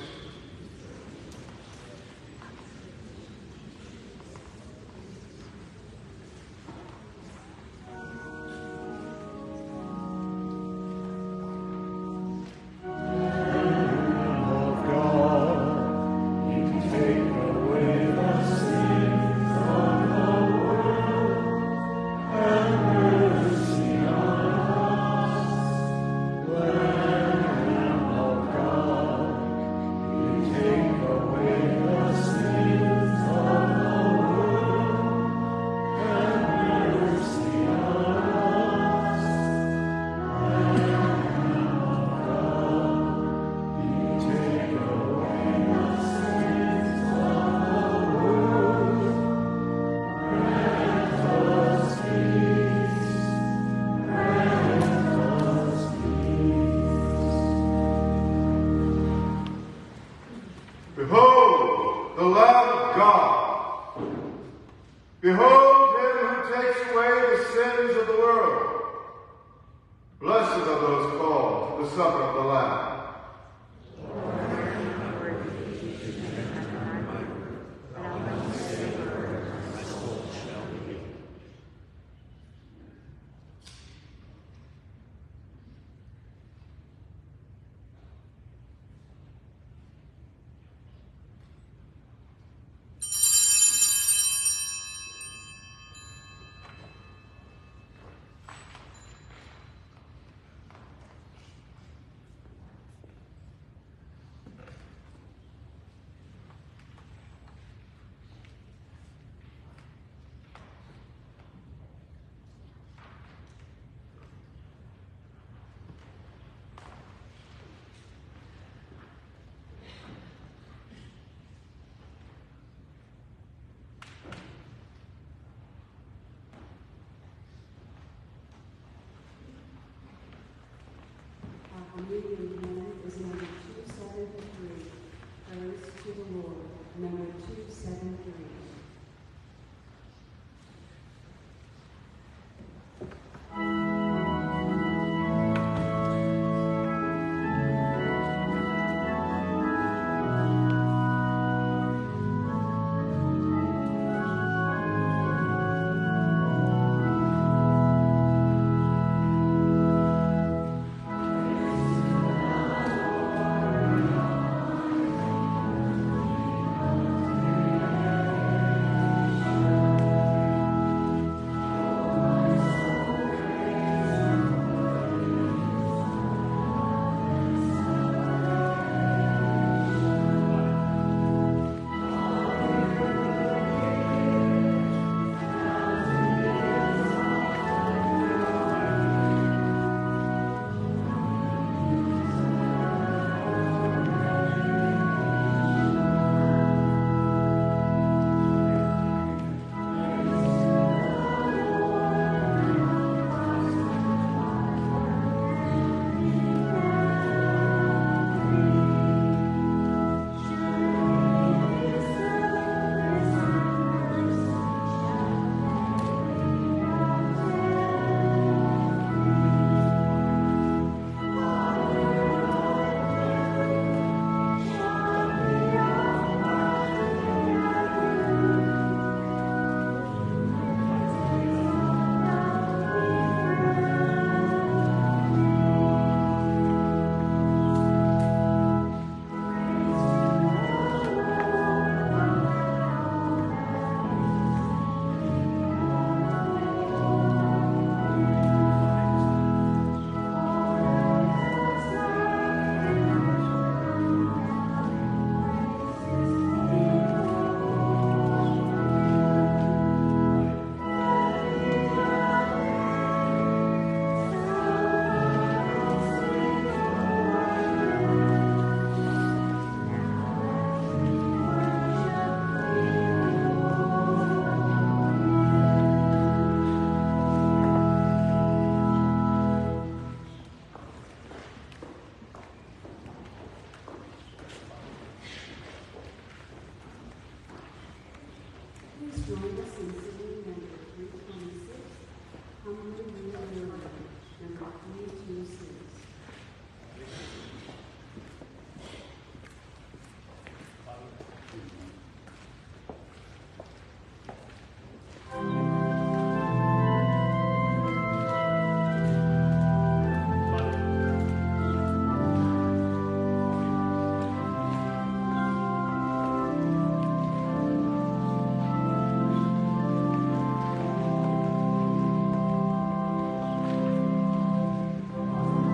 [SPEAKER 4] Behold, the Lamb of God. Behold him who takes away the sins of the world. Blessed are those called to the supper of the Lamb.
[SPEAKER 3] Our communion hymn is number two seventy-three. Praise to the Lord, number two seventy-three.
[SPEAKER 4] Amen.
[SPEAKER 7] Please join us in singing number three twenty-six, Humbly We Are Lord, number three twenty-six.
[SPEAKER 6] Father,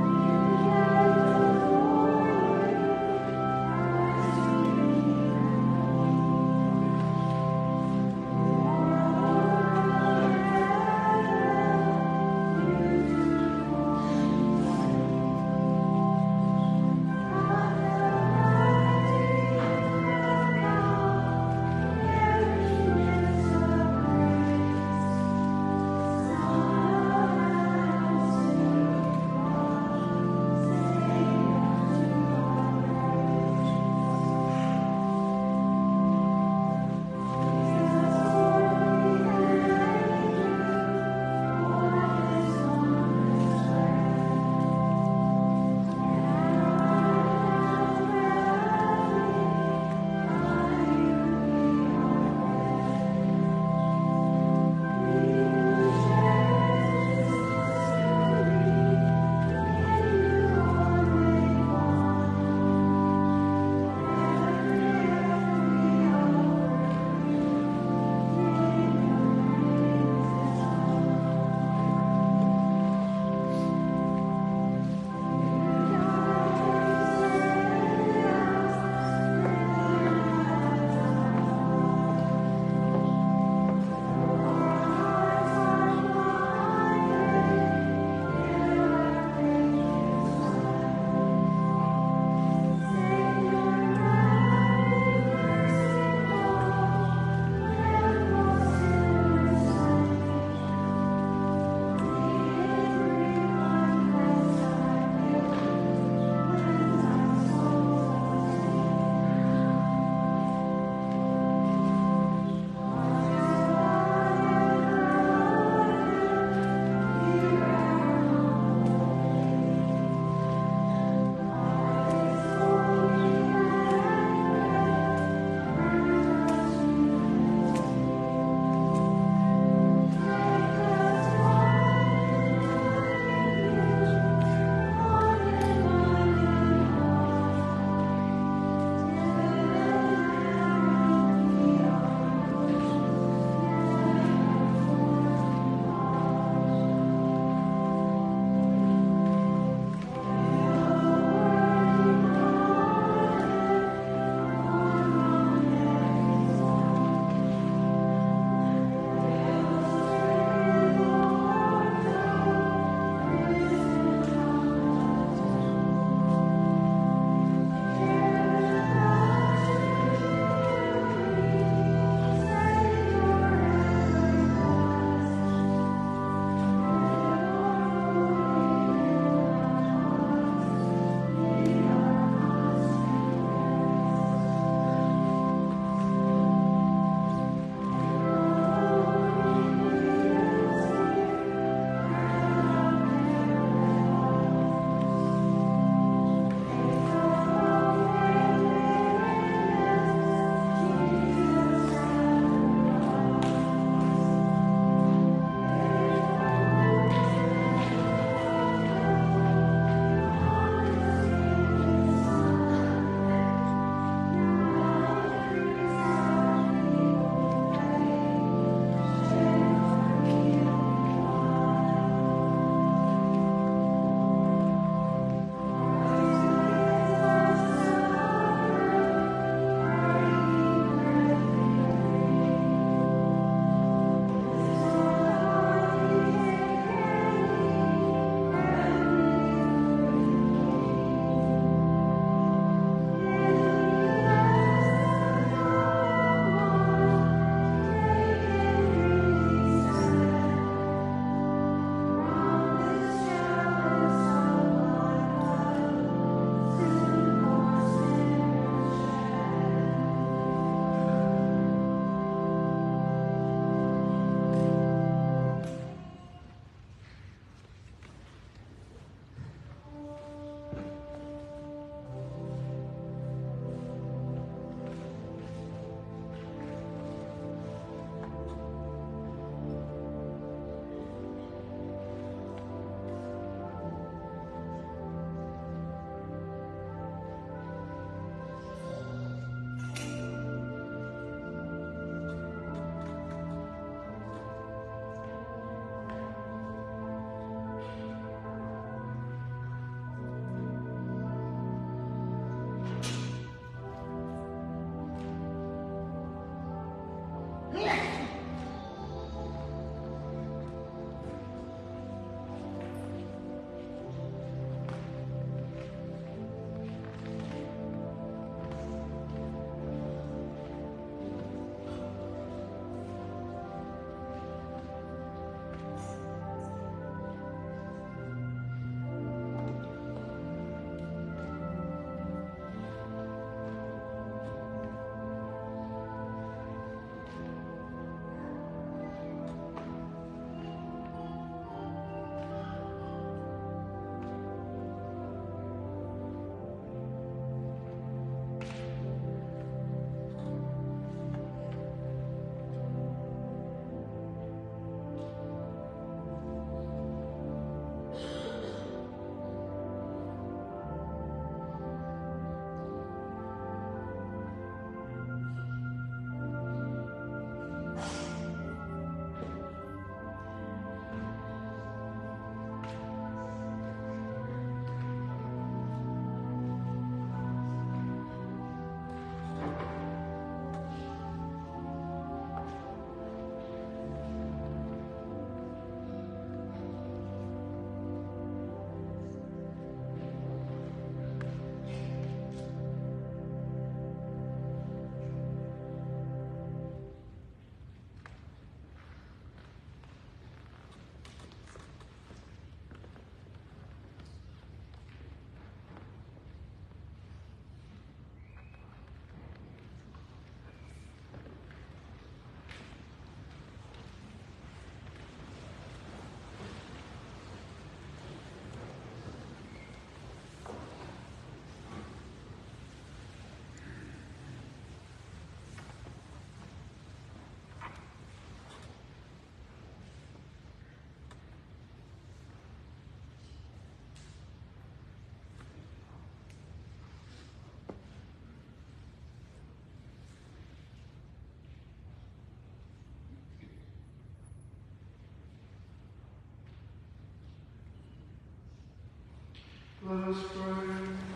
[SPEAKER 4] Let us pray.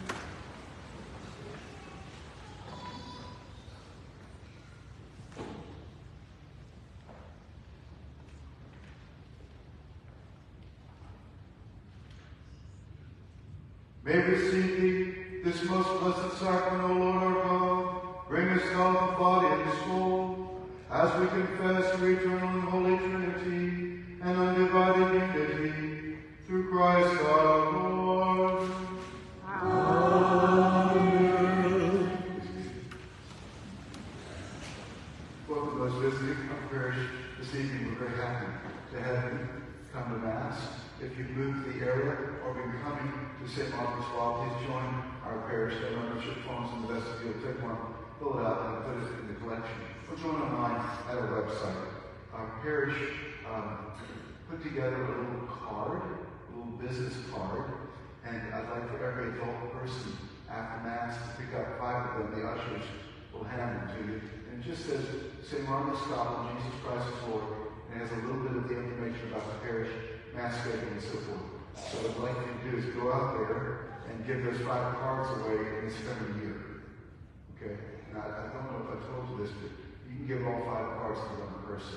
[SPEAKER 4] May we receive thee, this most blessed sacrament, O Lord our God. Bring us now the body and soul, as we confess the eternal and holy Trinity and undivided unity, through Christ our Lord. Amen. Welcome those visiting our parish this evening. We're very happy to have you come to Mass. If you've moved to the area or been coming to Saint Margaret's Law, please join our parish. Our membership forms in the vestibule. Take one, fill it out, and put it in the collection. Or join online at our website. Our parish um, put together a little card, a little business card, and I'd like for every adult person after Mass to pick up five of them. The ushers will hand them to you. And it just says Saint Margaret's Scotland, Jesus Christ is Lord, and it has a little bit of the information about the parish, Mass schedule, and so forth. So what I'd like you to do is go out there and give those five cards away in this coming year. Okay? Now, I don't know if I told you this, but you can give all five cards to one person.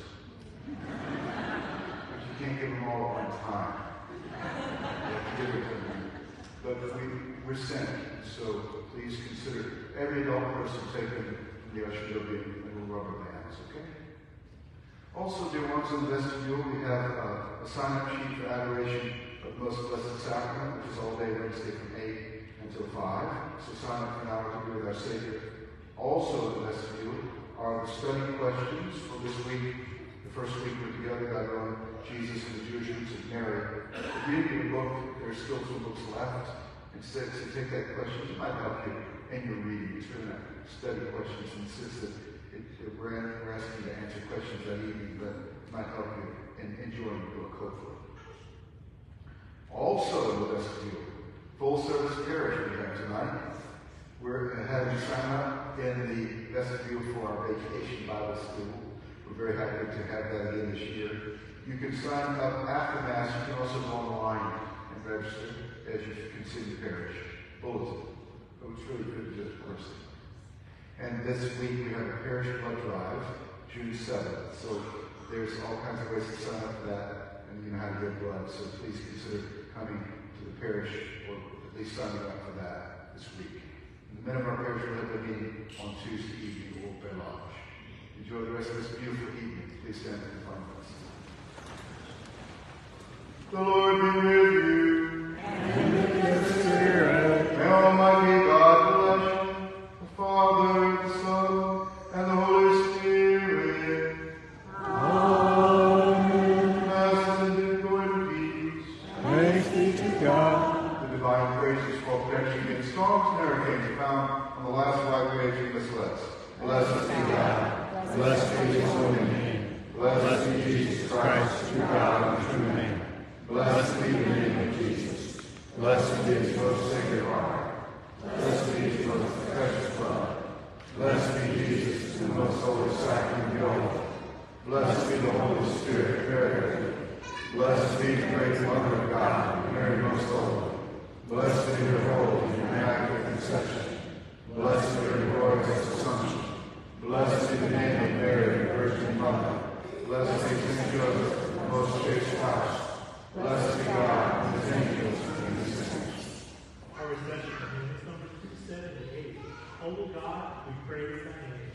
[SPEAKER 4] But you can't give them all at one time. You have to give it to them. But we, we're sent, so please consider every adult person taken from the usher building and we'll rubber bands, okay? Also, dear ones in the vestibule, we have uh, a sign-up sheet for adoration of the Most Blessed Sacrament, which is all day Wednesday from eight until five. So sign up for an hour to be with our Savior. Also in the vestibule are the study questions for this week. The first week we're together, God on Jesus and the Jewish roots of Mary. If you didn't get a book, there's still some books left. Instead, so take that question. It might help you in your reading. It's really not study questions, and since it, it, it, we're asking you to answer questions that evening, but it might help you in enjoying the book, hopefully. Also in the vestibule, full service parish we have tonight. We're having you sign up in the vestibule for our vacation Bible school. We're very happy to have that again this year. You can sign up after Mass. You can also go online and register as you can see the parish bulletin. So it's really good to do it in person. And this week we have a parish blood drive, June seventh. So there's all kinds of ways to sign up for that, and you know how to give blood. So please consider coming to the parish, or at least signing up for that this week. And the men of our parish will have a meeting on Tuesday evening at Old Bay Lodge. Enjoy the rest of this beautiful evening. Please stand and find us. The Lord be with you.
[SPEAKER 2] And with your spirit.
[SPEAKER 4] May Almighty God bless you, the Father, the Son, and the Holy Spirit.
[SPEAKER 2] Amen.
[SPEAKER 4] Mass ended, go in peace.
[SPEAKER 2] Thanks be to God.
[SPEAKER 4] The divine praises for protection against storms and hurricanes are found on the last five pages of this list. Blessed be God.
[SPEAKER 2] Blessed be his holy name. Blessed be Jesus Christ, true God and true man. Blessed be the name of Jesus. Blessed be his most sacred heart. Blessed be his most precious blood. Blessed be Jesus in the most holy sacrament of God. Blessed be the Holy Spirit, Mary. Blessed be the great Mother of God, Mary most holy. Blessed be her holy and immaculate conception. Blessed be her glorious assumption. Blessed be the name of Mary, the Virgin Mother. Blessed be Saint Joseph, the most chaste spouse. Blessed be God and his angels and his saints.
[SPEAKER 6] Our recession hymn is number two seventy-eight. Holy God, we praise thy name.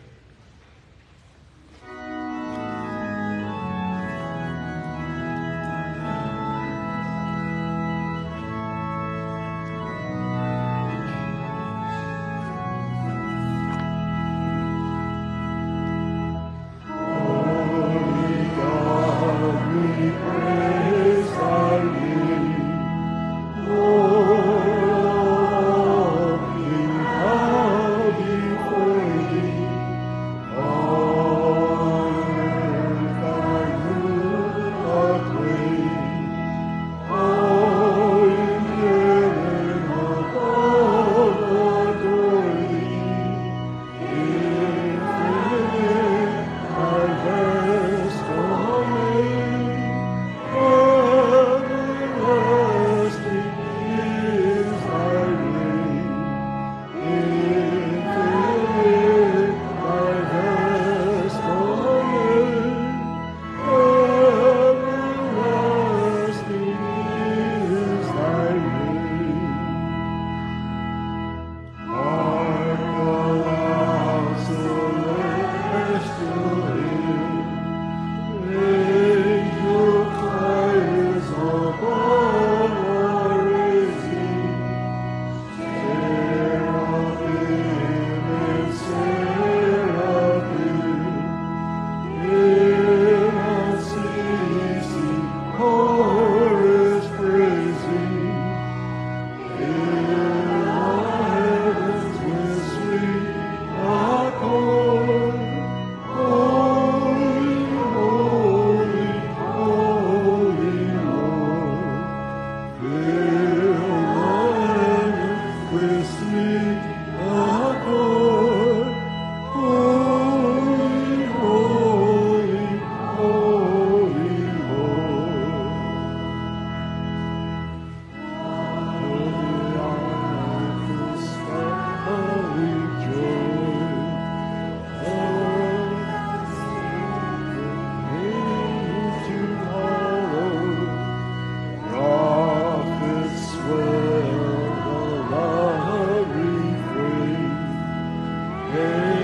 [SPEAKER 2] Amen.